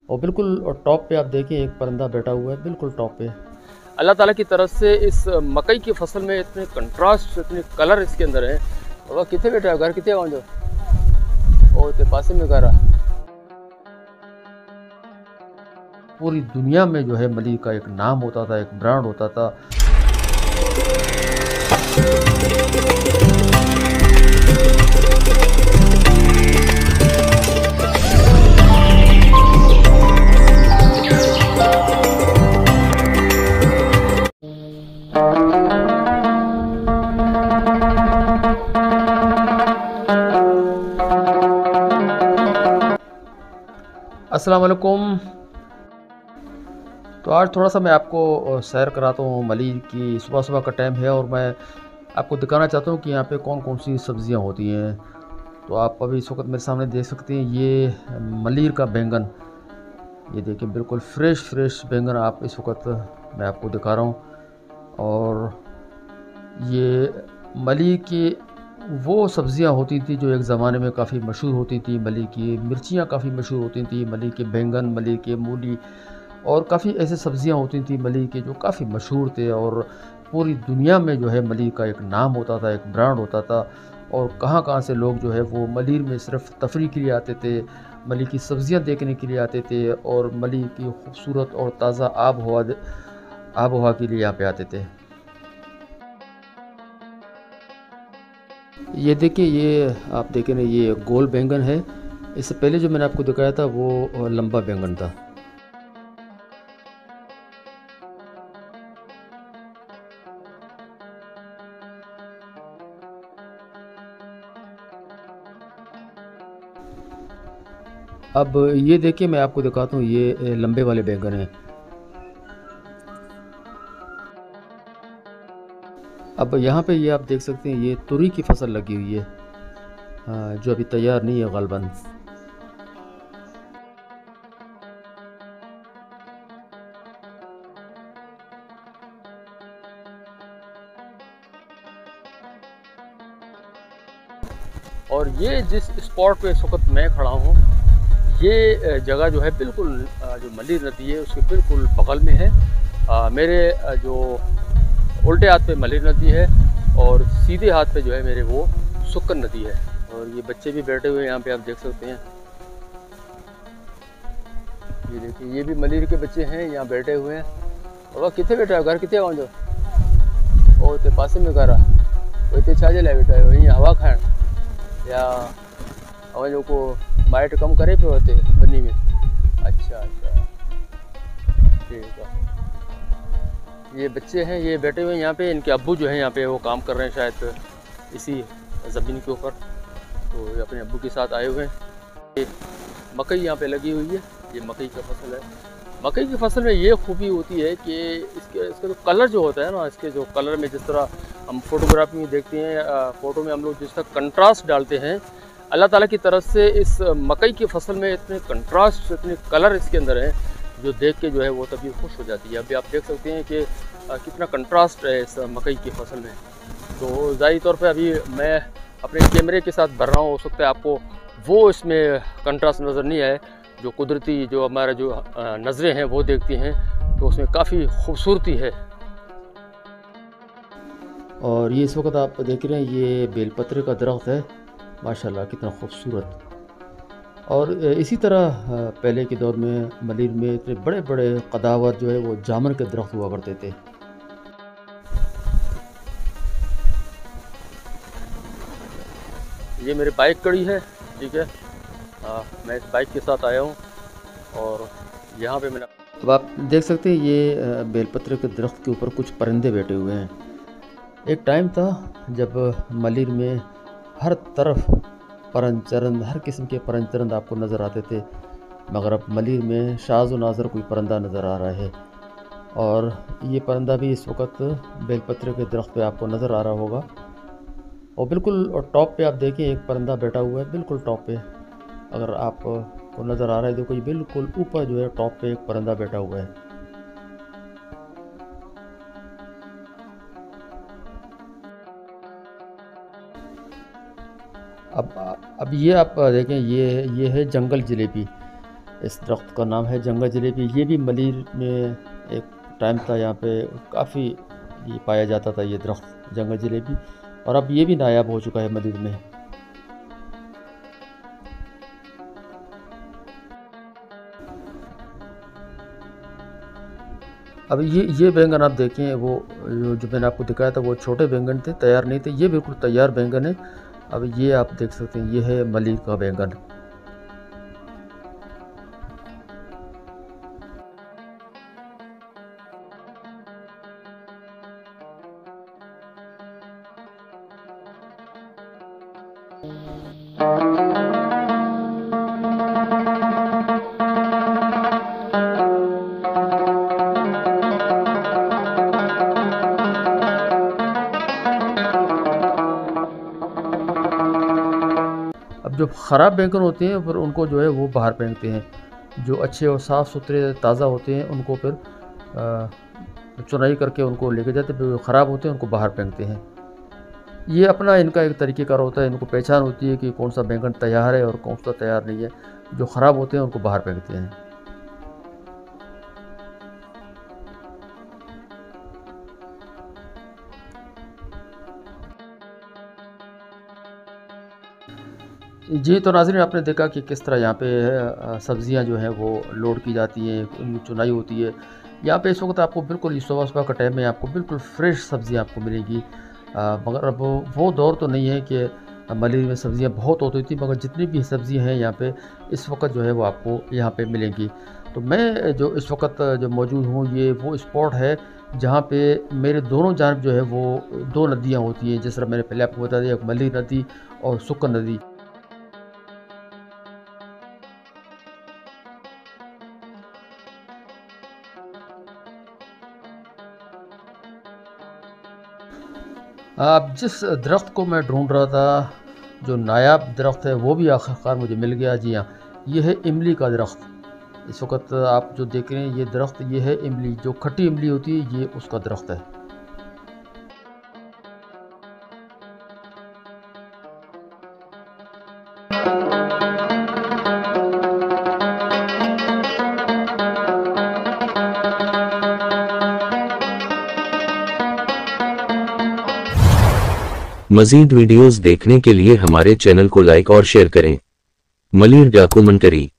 और बिल्कुल टॉप पे आप देखें एक परिंदा बैठा हुआ है बिल्कुल टॉप पे। अल्लाह ताला की तरफ से इस मकई की फसल में इतने कंट्रास्ट, इतने कलर इसके अंदर है। बाबा कितने बेटा है घर कितने वहाँ जो ओ ते पासे में घर है। पूरी दुनिया में जो है मलिर का एक नाम होता था, एक ब्रांड होता था। अस्सलाम वालेकुम। तो आज थोड़ा सा मैं आपको सैर कराता हूँ मलिर की। सुबह सुबह का टाइम है और मैं आपको दिखाना चाहता हूँ कि यहाँ पे कौन कौन सी सब्ज़ियाँ होती हैं। तो आप अभी इस वक्त मेरे सामने देख सकते हैं ये मलिर का बैंगन। ये देखिए बिल्कुल फ्रेश फ्रेश बैंगन आप इस वक्त मैं आपको दिखा रहा हूँ। और ये मलिर की वो सब्ज़ियाँ होती थी जो एक ज़माने में काफ़ी मशहूर होती थी। मलिर की मिर्चियाँ काफ़ी मशहूर होती थी, मलिर के बैंगन, मलिर के मूली और काफ़ी ऐसे सब्ज़ियाँ होती थी मलिर के जो काफ़ी मशहूर थे। और पूरी दुनिया में जो है मलिर का एक नाम होता था, एक ब्रांड होता था। और कहाँ-कहाँ से लोग जो है वो मलिर में सिर्फ़ तफरीह के लिए आते थे, मलिर की सब्ज़ियाँ देखने के लिए आते थे और मलिर की खूबसूरत और ताज़ा आब हवा के लिए यहाँ पे आते थे। ये देखिए ये आप देखें ना ये गोल बैंगन है। इससे पहले जो मैंने आपको दिखाया था वो लंबा बैंगन था। अब ये देखिए मैं आपको दिखाता हूँ ये लंबे वाले बैंगन हैं। अब यहाँ पे ये आप देख सकते हैं ये तुरई की फसल लगी हुई है, जो अभी तैयार नहीं है ग़ालिबन। और ये जिस स्पॉट पे इस वक्त मैं खड़ा हूँ, ये जगह जो है बिल्कुल जो मलिर नदी है उसके बिल्कुल बगल में है। मेरे जो उल्टे हाथ पे मलिर नदी है और सीधे हाथ पे जो है मेरे वो सुक्कन नदी है। और ये बच्चे भी बैठे हुए हैं यहाँ पे, आप देख सकते हैं। ये देखिए ये भी मलिर के बच्चे हैं, यहाँ बैठे हुए हैं। बाबा कितने बेटा है घर कितने वहाँ जो ओ ते पासे में घर वो इतने छाजे लाए बेटा है वहीं हवा खाएं या हवा जो को माइट कम करे पे होते बनी में। अच्छा अच्छा ठीक है। ये बच्चे हैं ये बैठे हुए हैं यहाँ पे, इनके अब्बू जो है यहाँ पे वो काम कर रहे हैं शायद इसी ज़मीन के ऊपर। तो ये अपने अब्बू के साथ आए हुए हैं। ये मकई यहाँ पे लगी हुई है, ये मकई का फसल है। मकई की फसल में ये खूबी होती है कि इसका जो कलर जो होता है ना, इसके जो कलर में जिस तरह हम फोटोग्राफी में देखते हैं, फ़ोटो में हम लोग जिस तरह कंट्रास्ट डालते हैं, अल्लाह ताला की तरफ से इस मकई की फसल में इतने कंट्रास्ट, इतने कलर इसके अंदर हैं जो देख के जो है वो तबीयत खुश हो जाती है। अभी आप देख सकते हैं कि कितना कंट्रास्ट है इस मकई की फसल में। तो ज़ाहिर तौर पे अभी मैं अपने कैमरे के साथ भर रहा हूँ, हो सकता है आपको वो इसमें कंट्रास्ट नज़र नहीं आए जो कुदरती जो हमारा जो नज़रें हैं वो देखती हैं, तो उसमें काफ़ी खूबसूरती है। और ये इस वक्त आप देख रहे हैं ये बेलपत्र का दरख्त है, माशाल्लाह कितना खूबसूरत। और इसी तरह पहले के दौर में मलिर में इतने बड़े बड़े कदावर जो है वो जामुन के दरख्त हुआ करते थे। ये मेरी बाइक कड़ी है, ठीक है। मैं इस बाइक के साथ आया हूँ और यहाँ पे मैंने अब आप देख सकते हैं ये बेलपत्र के दरख्त के ऊपर कुछ परिंदे बैठे हुए हैं। एक टाइम था जब मलिर में हर तरफ परंद चरंद, हर किस्म के परंद चरंद आपको नज़र आते थे, मगर अब मलिर में शाज़ व नाज़र कोई परिंदा नज़र आ रहा है। और ये परिंदा भी इस वक्त बेलपत्र के दरख्त पे आपको नज़र आ रहा होगा। और बिल्कुल टॉप पे आप देखें एक परिंदा बैठा हुआ है बिल्कुल टॉप पे, अगर आपको नज़र आ रहा है देखो ये बिल्कुल ऊपर जो है टॉप पे एक परिंदा बैठा हुआ है। अब ये आप देखें ये है जंगल जलेबी। इस दरख्त का नाम है जंगल जलेबी। ये भी मलिर में एक टाइम था, यहाँ पे काफ़ी ये पाया जाता था ये दरख्त जंगल जलेबी, और अब ये भी नायाब हो चुका है मलिर में। अब ये बैंगन आप देखें, वो जो मैंने आपको दिखाया था वो छोटे बैंगन थे, तैयार नहीं थे। ये बिल्कुल तैयार बैंगन है। अब ये आप देख सकते हैं, ये है मलिर का बैंगन। अब जो ख़राब बैंगन होते हैं फिर उनको जो है वो बाहर फेंकते हैं। जो अच्छे और साफ़ सुथरे ताज़ा होते हैं उनको फिर चुनाई करके उनको लेके जाते हैं। जो ख़राब होते हैं उनको बाहर फेंकते हैं। ये अपना इनका एक तरीक़ेकार होता है, इनको पहचान होती है कि कौन सा बैंगन तैयार है और कौन सा तैयार नहीं है। जो ख़राब होते हैं उनको बाहर फेंकते हैं। जी, तो नाज़रीन आपने देखा कि किस तरह यहाँ पे सब्ज़ियाँ जो हैं वो लोड की जाती हैं, उनकी चुनाई होती है। यहाँ पे इस वक्त आपको बिल्कुल सुबह-सुबह का टाइम है, आपको बिल्कुल फ्रेश सब्ज़ियाँ आपको मिलेंगी। मगर अब वो दौर तो नहीं है कि मलिर में सब्ज़ियाँ बहुत होती थी, मगर जितनी भी सब्ज़ियाँ हैं यहाँ पे इस वक्त जो है वो आपको यहाँ पे मिलेंगी। तो मैं जो इस वक्त जो मौजूद हूँ, ये वो स्पॉट है जहाँ पे मेरे दोनों जानब जो है वो 2 नदियाँ होती हैं। जिस तरह मैंने पहले आपको बता दिया, एक मलिर नदी और सुक्कर नदी। अब जिस दरख्त को मैं ढूंढ रहा था, जो नायाब दरख्त है, वो भी आखिरकार मुझे मिल गया। जी हाँ, ये है इमली का दरख्त। इस वक्त आप जो देख रहे हैं ये दरख्त, ये है इमली, जो खट्टी इमली होती है, ये उसका दरख्त है। मज़ीद वीडियोज़ देखने के लिए हमारे चैनल को लाइक और शेयर करें। मलिर डॉक्यूमेंट्री।